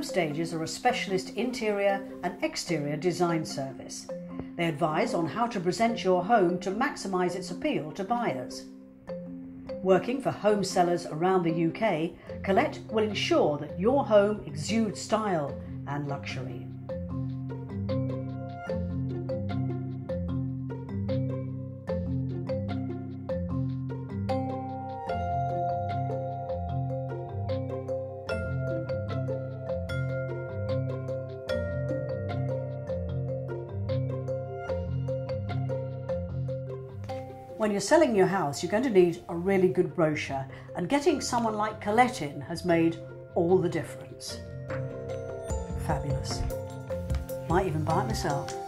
Homestages are a specialist interior and exterior design service. They advise on how to present your home to maximise its appeal to buyers. Working for home sellers around the UK, Colette will ensure that your home exudes style and luxury. When you're selling your house, you're going to need a really good brochure, and getting someone like Colette in has made all the difference. Fabulous. Might even buy it myself.